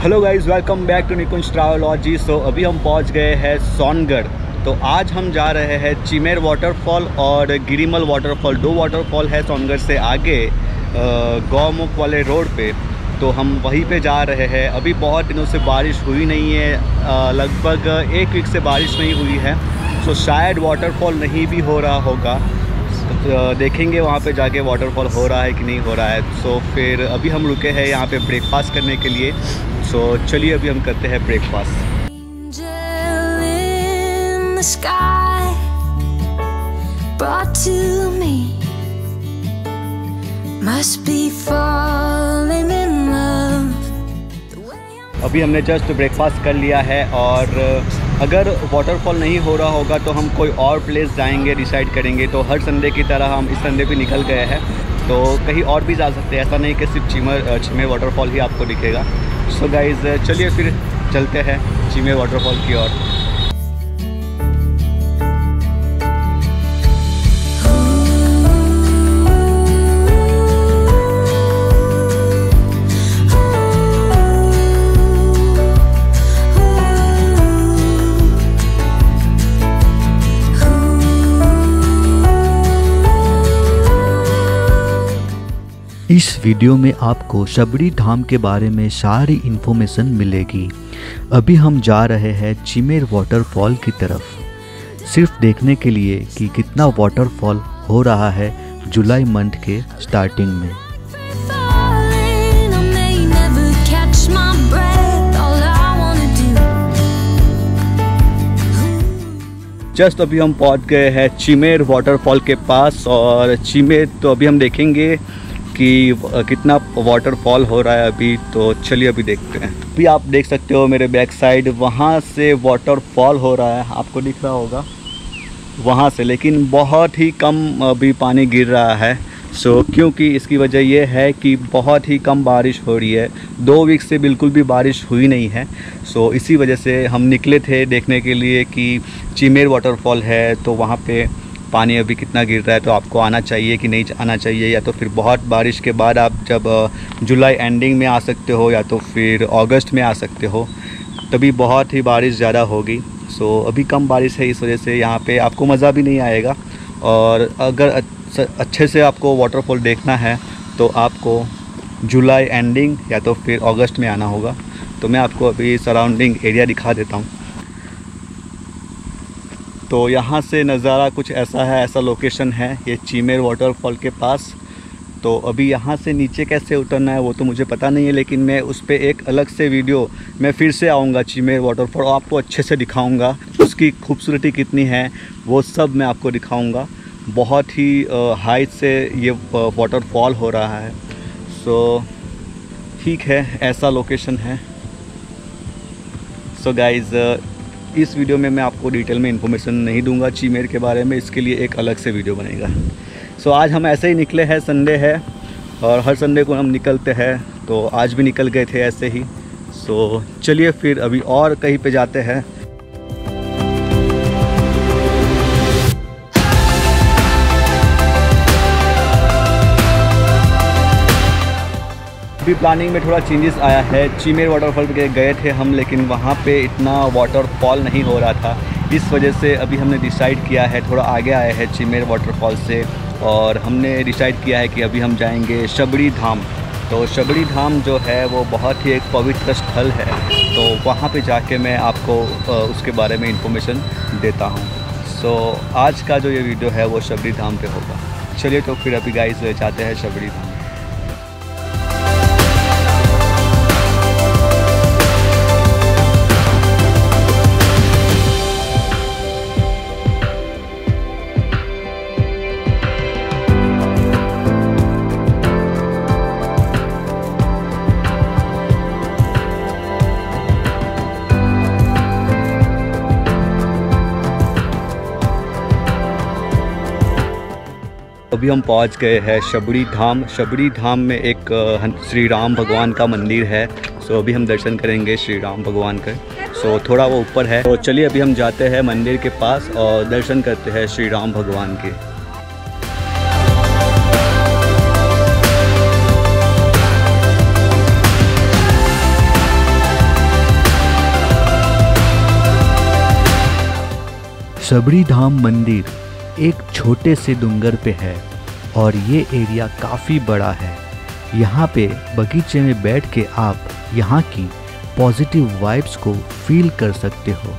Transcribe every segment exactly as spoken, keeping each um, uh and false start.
Hello guys, welcome back to Nikunj travelogy. So अभी हम पहुंच गए हैं सोनगढ़। तो आज हम जा रहे हैं चिमेर वाटरफॉल और गिरिमल वाटरफॉल। दो वाटरफॉल है सोनगढ़ से आगे गौमुख वाले रोड पे, तो हम वहीं पे जा रहे हैं। अभी बहुत दिनों से बारिश हुई नहीं है, लगभग एक वीक से बारिश नहीं हुई है, सो शायद वाटरफॉल नहीं भी हो रहा होगा। तो देखेंगे वहाँ पे जाके वाटरफॉल हो रहा है कि नहीं हो रहा है। सो फिर अभी हम रुके हैं यहाँ पे ब्रेकफास्ट करने के लिए। सो चलिए अभी हम करते हैं ब्रेकफास्ट। अभी हमने जस्ट ब्रेकफास्ट कर लिया है और अगर वाटरफॉल नहीं हो रहा होगा तो हम कोई और प्लेस जाएंगे, डिसाइड करेंगे। तो हर संडे की तरह हम इस संडे भी निकल गए हैं, तो कहीं और भी जा सकते हैं। ऐसा नहीं कि सिर्फ चिमेर चिमेर वाटरफॉल ही आपको दिखेगा। सो गाइज़ चलिए फिर चलते हैं चिमेर वाटरफॉल की ओर। इस वीडियो में आपको शबरी धाम के बारे में सारी इन्फॉर्मेशन मिलेगी। अभी हम जा रहे हैं चिमेर वाटरफॉल की तरफ, सिर्फ देखने के लिए कि कितना वाटरफॉल हो रहा है जुलाई मंथ के स्टार्टिंग में। जस्ट अभी हम पहुंच गए हैं चिमेर वाटरफॉल के पास, और चिमेर तो अभी हम देखेंगे कि कितना वाटरफॉल हो रहा है अभी। तो चलिए अभी देखते हैं। अभी आप देख सकते हो मेरे बैक साइड, वहाँ से वाटरफॉल हो रहा है, आपको दिख रहा होगा वहाँ से, लेकिन बहुत ही कम अभी पानी गिर रहा है। सो क्योंकि इसकी वजह यह है कि बहुत ही कम बारिश हो रही है, दो वीक से बिल्कुल भी बारिश हुई नहीं है। सो इसी वजह से हम निकले थे देखने के लिए कि चिमेर वाटरफॉल है तो वहाँ पे पानी अभी कितना गिर रहा है। तो आपको आना चाहिए कि नहीं आना चाहिए, या तो फिर बहुत बारिश के बाद आप जब जुलाई एंडिंग में आ सकते हो, या तो फिर अगस्त में आ सकते हो, तभी बहुत ही बारिश ज़्यादा होगी। सो अभी कम बारिश है, इस वजह से यहाँ पे आपको मज़ा भी नहीं आएगा। और अगर अच्छे से आपको वाटरफॉल देखना है तो आपको जुलाई एंडिंग या तो फिर अगस्त में आना होगा। तो मैं आपको अभी सराउंडिंग एरिया दिखा देता हूँ। तो यहाँ से नज़ारा कुछ ऐसा है, ऐसा लोकेशन है ये चिमेर वाटरफॉल के पास। तो अभी यहाँ से नीचे कैसे उतरना है वो तो मुझे पता नहीं है, लेकिन मैं उस पर एक अलग से वीडियो मैं फिर से आऊँगा चिमेर वाटरफॉल, और आपको अच्छे से दिखाऊँगा उसकी खूबसूरती कितनी है, वो सब मैं आपको दिखाऊँगा। बहुत ही हाइट से ये वाटरफॉल हो रहा है। सो ठीक है, ऐसा लोकेशन है। सो गाइज़ इस वीडियो में मैं आपको डिटेल में इन्फॉर्मेशन नहीं दूंगा चिमेर के बारे में, इसके लिए एक अलग से वीडियो बनेगा। सो आज हम ऐसे ही निकले हैं, संडे है और हर संडे को हम निकलते हैं, तो आज भी निकल गए थे ऐसे ही। सो चलिए फिर अभी और कहीं पे जाते हैं। अभी प्लानिंग में थोड़ा चेंजेस आया है। चिमेर वाटरफॉल पे गए थे हम, लेकिन वहाँ पे इतना वाटरफॉल नहीं हो रहा था, इस वजह से अभी हमने डिसाइड किया है, थोड़ा आगे आए हैं चिमेर वाटरफॉल से, और हमने डिसाइड किया है कि अभी हम जाएंगे शबरी धाम। तो शबरी धाम जो है वो बहुत ही एक पवित्र स्थल है, तो वहाँ पे जाके मैं आपको उसके बारे में इंफॉर्मेशन देता हूँ। सो आज का जो ये वीडियो है वो शबरी धाम पे होगा। चलिए तो फिर अभी गाइस जाते हैं शबरी धाम। अभी हम पहुंच गए हैं शबरी धाम। शबरी धाम में एक श्री राम भगवान का मंदिर है। सो अभी हम दर्शन करेंगे श्री राम भगवान का। सो थोड़ा वो ऊपर है, तो चलिए अभी हम जाते हैं मंदिर के पास और दर्शन करते हैं श्री राम भगवान के। शबरी धाम मंदिर एक छोटे से डूंगर पे है और ये एरिया काफ़ी बड़ा है। यहाँ पे बगीचे में बैठ के आप यहाँ की पॉजिटिव वाइब्स को फील कर सकते हो।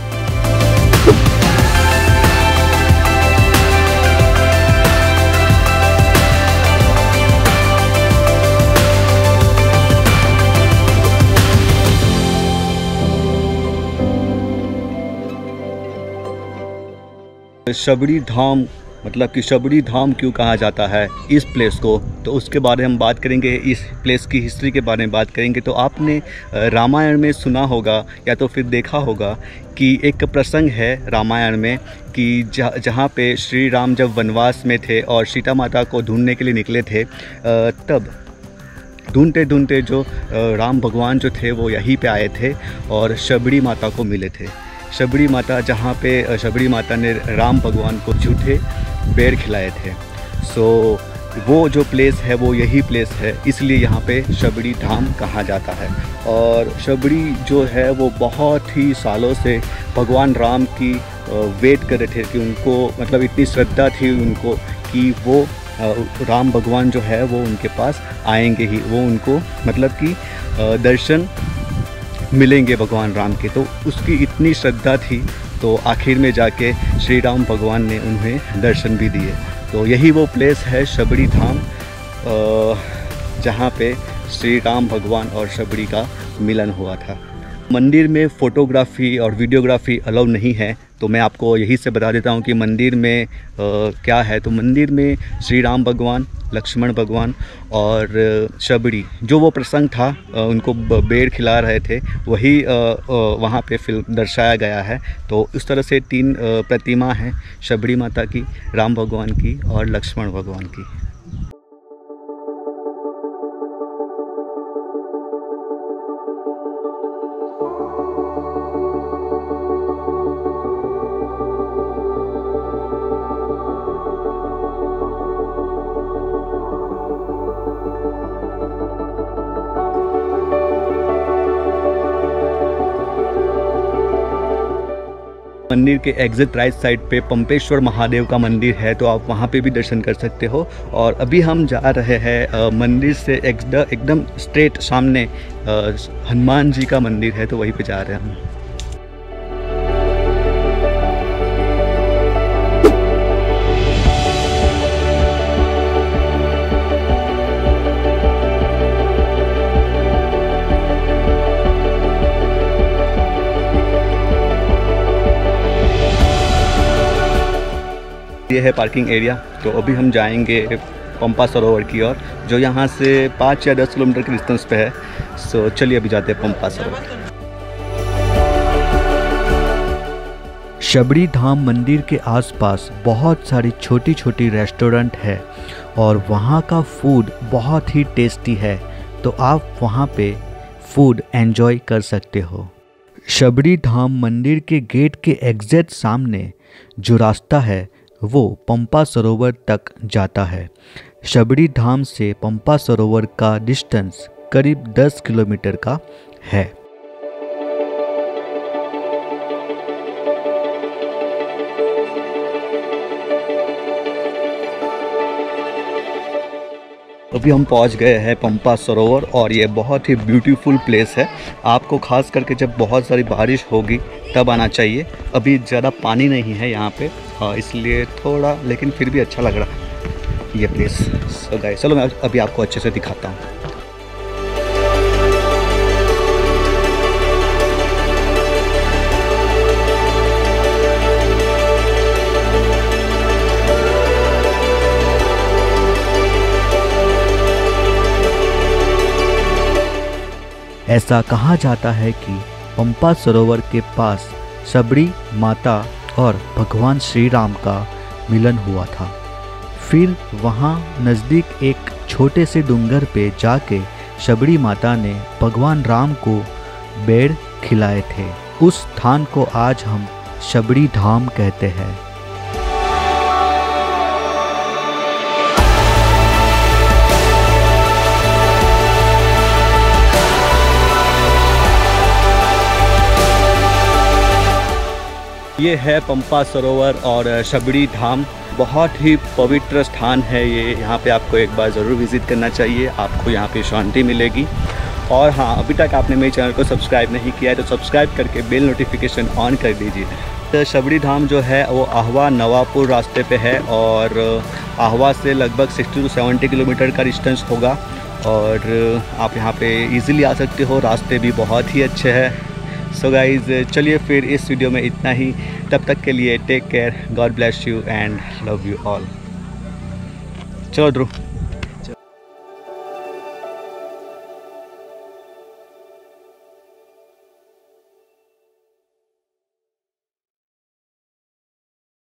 शबरी धाम मतलब कि शबरी धाम क्यों कहा जाता है इस प्लेस को, तो उसके बारे में हम बात करेंगे। इस प्लेस की हिस्ट्री के बारे में बात करेंगे। तो आपने रामायण में सुना होगा या तो फिर देखा होगा कि एक प्रसंग है रामायण में कि जहाँ जहाँ पे श्री राम जब वनवास में थे और सीता माता को ढूंढने के लिए निकले थे, तब ढूंढते ढूंढते जो राम भगवान जो थे वो यहीं पे आए थे और शबरी माता को मिले थे। शबरी माता जहाँ पे शबरी माता ने राम भगवान को झूठे बेर खिलाए थे। सो वो जो प्लेस है वो यही प्लेस है, इसलिए यहाँ पे शबरी धाम कहा जाता है। और शबरी जो है वो बहुत ही सालों से भगवान राम की वेट कर रहे थे कि उनको मतलब इतनी श्रद्धा थी उनको कि वो राम भगवान जो है वो उनके पास आएंगे ही, वो उनको मतलब कि दर्शन मिलेंगे भगवान राम के। तो उसकी इतनी श्रद्धा थी तो आखिर में जाके श्री राम भगवान ने उन्हें दर्शन भी दिए। तो यही वो प्लेस है शबरी धाम, जहाँ पे श्री राम भगवान और शबरी का मिलन हुआ था। मंदिर में फ़ोटोग्राफ़ी और वीडियोग्राफी अलाउ नहीं है, तो मैं आपको यही से बता देता हूँ कि मंदिर में आ, क्या है। तो मंदिर में श्री राम भगवान, लक्ष्मण भगवान और शबरी जो वो प्रसंग था उनको बेर खिला रहे थे, वही वहाँ पे फिल्म दर्शाया गया है। तो इस तरह से तीन प्रतिमा हैं, शबरी माता की, राम भगवान की और लक्ष्मण भगवान की। मंदिर के एग्जिट राइट साइड पे पंपेश्वर महादेव का मंदिर है, तो आप वहाँ पे भी दर्शन कर सकते हो। और अभी हम जा रहे हैं मंदिर से एकदम स्ट्रेट सामने हनुमान जी का मंदिर है, तो वहीं पे जा रहे हैं हम। ये है पार्किंग एरिया। तो अभी हम जाएंगे पंपा सरोवर की ओर, जो यहाँ से पाँच या दस किलोमीटर के डिस्टेंस पे है। सो चलिए अभी जाते हैं पंपा सरोवर। शबरी धाम मंदिर के आसपास बहुत सारी छोटी छोटी रेस्टोरेंट है और वहाँ का फूड बहुत ही टेस्टी है, तो आप वहाँ पे फूड एंजॉय कर सकते हो। शबरी धाम मंदिर के गेट के एग्जैक्ट सामने जो रास्ता है वो पंपा सरोवर तक जाता है। शबरी धाम से पंपा सरोवर का डिस्टेंस करीब दस किलोमीटर का है। अभी हम पहुंच गए हैं पंपा सरोवर और ये बहुत ही ब्यूटीफुल प्लेस है। आपको खास करके जब बहुत सारी बारिश होगी तब आना चाहिए। अभी ज़्यादा पानी नहीं है यहाँ पे, इसलिए थोड़ा, लेकिन फिर भी अच्छा लग रहा है ये प्लेस। सो गाइस, चलो मैं अभी आपको अच्छे से दिखाता हूँ। ऐसा कहा जाता है कि पंपा सरोवर के पास शबरी माता और भगवान श्री राम का मिलन हुआ था। फिर वहाँ नज़दीक एक छोटे से डूंगर पे जाके शबरी माता ने भगवान राम को बेर खिलाए थे। उस स्थान को आज हम शबरी धाम कहते हैं। ये है पंपा सरोवर और शबरी धाम। बहुत ही पवित्र स्थान है ये, यहाँ पे आपको एक बार ज़रूर विज़िट करना चाहिए, आपको यहाँ पे शांति मिलेगी। और हाँ, अभी तक आपने मेरे चैनल को सब्सक्राइब नहीं किया है तो सब्सक्राइब करके बेल नोटिफिकेशन ऑन कर दीजिए। तो शबरी धाम जो है वो आहवा नवापुर रास्ते पे है और आहवा से लगभग साठ टू सत्तर किलोमीटर का डिस्टेंस होगा और आप यहाँ पे इजीली आ सकते हो, रास्ते भी बहुत ही अच्छे हैं। सो गाइज़, चलिए फिर इस वीडियो में इतना ही। तब तक के लिए take care, God bless you and love you all. चलो ध्रुव।